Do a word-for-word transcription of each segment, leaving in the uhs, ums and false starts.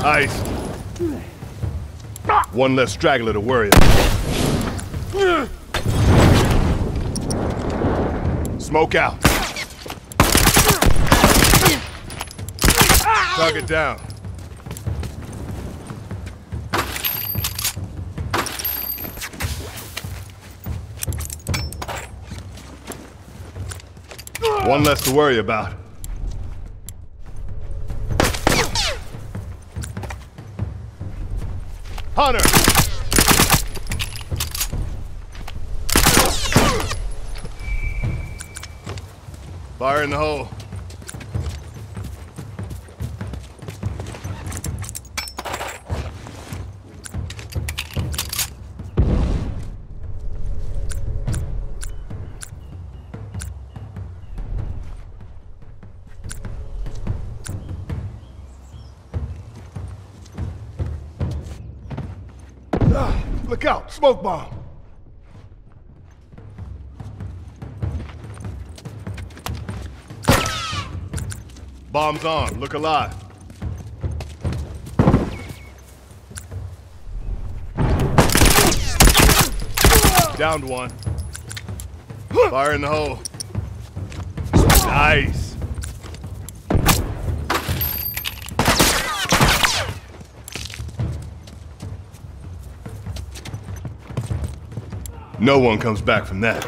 Ice. One less straggler to worry about. Smoke out. Target down. One less to worry about. Hunter! Fire in the hole. Look out! Smoke bomb! Bomb's on. Look alive. Downed one. Fire in the hole. Nice. No one comes back from that.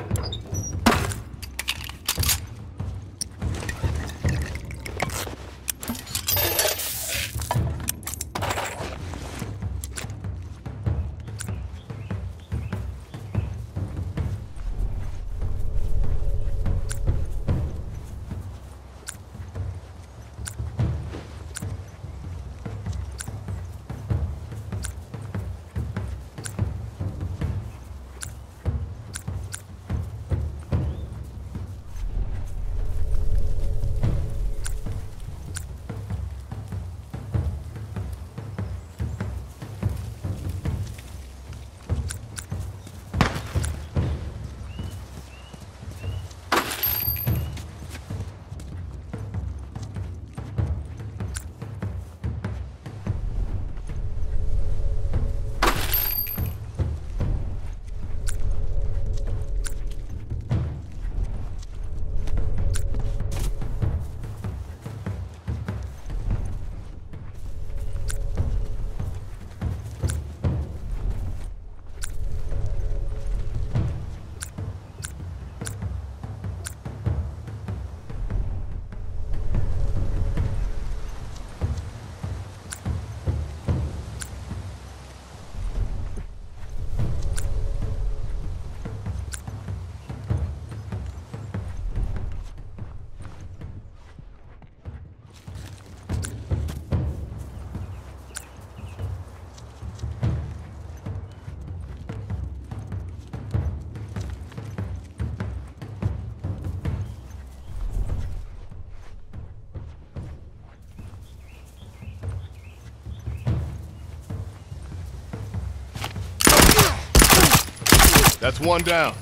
That's one down.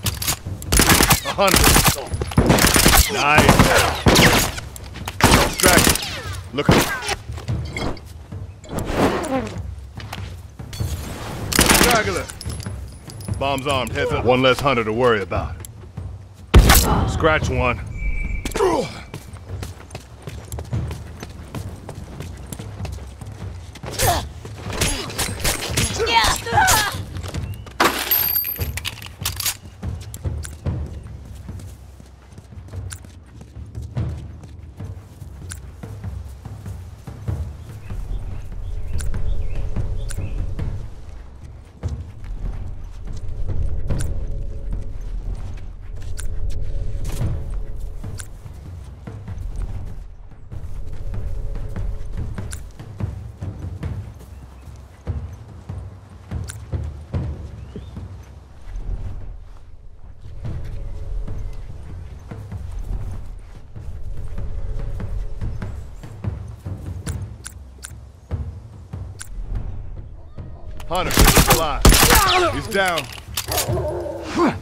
A hundred. Nice. Distracted. Look up. Straggler. Bomb's armed. Heads up. One less hunter to worry about. Scratch one. Hunter, he's alive. He's down.